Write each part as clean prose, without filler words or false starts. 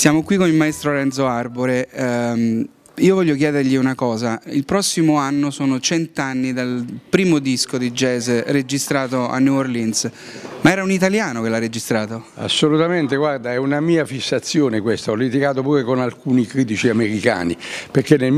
Siamo qui con il maestro Renzo Arbore. Io voglio chiedergli una cosa. Il prossimo anno sono 100 anni dal primo disco di jazz registrato a New Orleans, ma era un italiano che l'ha registrato? Assolutamente, guarda, è una mia fissazione questa, ho litigato pure con alcuni critici americani, perché nel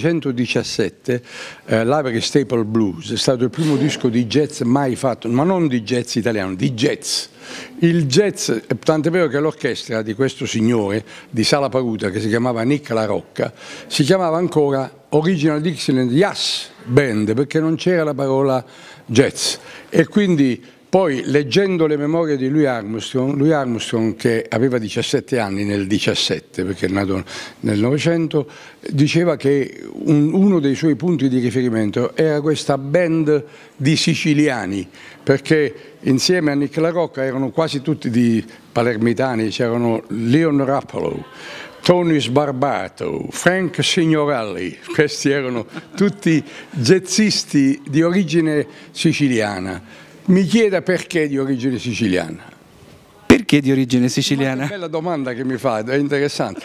1917 l'Avery Staple Blues è stato il primo disco di jazz mai fatto, ma non di jazz italiano, di jazz. Il jazz, tant'è vero che l'orchestra di questo signore di Sala Paruta, che si chiamava Nick La Rocca, si chiamava ancora Original Dixieland Jazz Band, perché non c'era la parola jazz. E quindi poi, leggendo le memorie di Louis Armstrong, che aveva 17 anni nel 17, perché è nato nel Novecento, diceva che uno dei suoi punti di riferimento era questa band di siciliani, perché insieme a Nick La Rocca erano quasi tutti di palermitani, c'erano Leon Rappolo, Tony Sbarbato, Frank Signorelli, questi erano tutti jazzisti di origine siciliana. Mi chieda perché di origine siciliana. Perché di origine siciliana? È una bella domanda che mi fa, è interessante.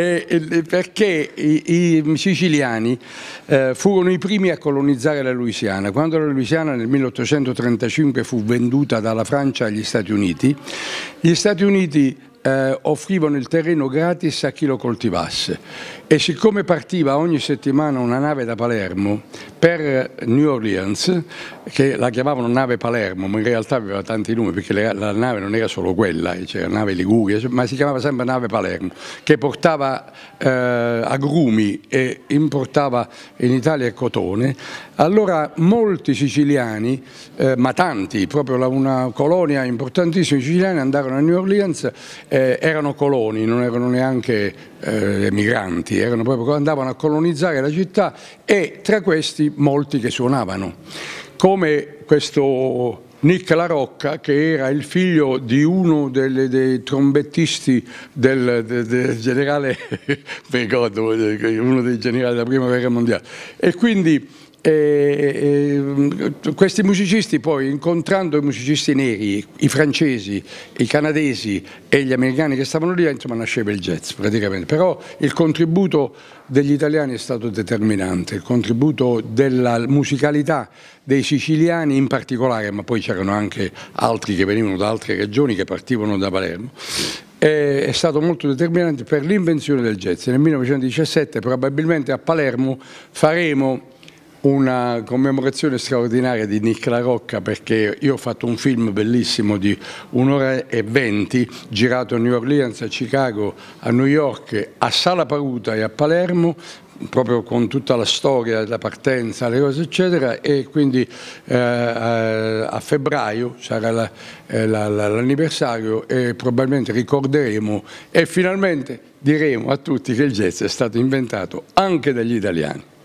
Perché i siciliani furono i primi a colonizzare la Louisiana. Quando la Louisiana nel 1835 fu venduta dalla Francia agli Stati Uniti, gli Stati Uniti offrivano il terreno gratis a chi lo coltivasse, e siccome partiva ogni settimana una nave da Palermo per New Orleans, che la chiamavano nave Palermo, ma in realtà aveva tanti nomi, perché la nave non era solo quella, c'era nave Liguria, ma si chiamava sempre nave Palermo, che portava agrumi e importava in Italia cotone. Allora molti siciliani, ma tanti, proprio una colonia importantissima di siciliani andarono a New Orleans, erano coloni, non erano neanche emigranti, andavano a colonizzare la città, e tra questi molti che suonavano, come questo Nick La Rocca, che era il figlio di uno dei trombettisti del generale, ricordo, uno dei generali della prima guerra mondiale, e quindi questi musicisti poi, incontrando i musicisti neri, i francesi, i canadesi e gli americani che stavano lì, insomma nasceva il jazz praticamente. Però il contributo degli italiani è stato determinante, il contributo della musicalità dei siciliani in particolare, ma poi c'erano anche altri che venivano da altre regioni, che partivano da Palermo. È stato molto determinante per l'invenzione del jazz. Nel 1917 probabilmente a Palermo faremo una commemorazione straordinaria di Nick La Rocca, perché io ho fatto un film bellissimo di 1 ora e 20, girato a New Orleans, a Chicago, a New York, a Sala Paruta e a Palermo, proprio con tutta la storia della partenza, le cose eccetera, e quindi a febbraio sarà l'anniversario, e probabilmente ricorderemo e finalmente diremo a tutti che il jazz è stato inventato anche dagli italiani.